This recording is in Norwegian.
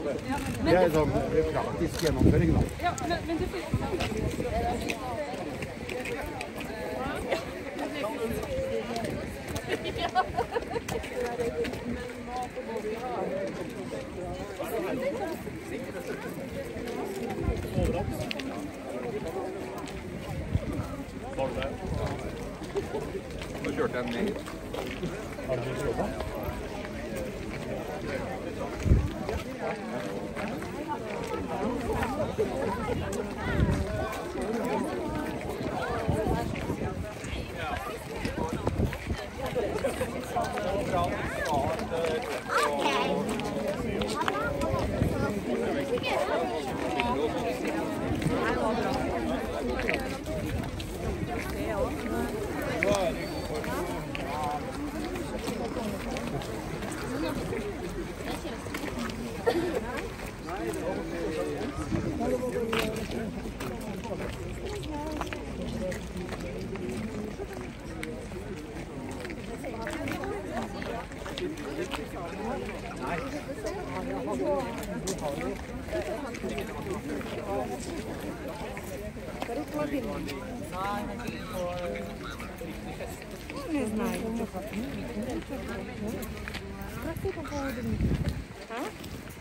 Det er sånn praktisk gjennomføring, da. Ja, men det Nå kjørte jeg ned hit. Har du lyst til å jobbe? Не знаю. А?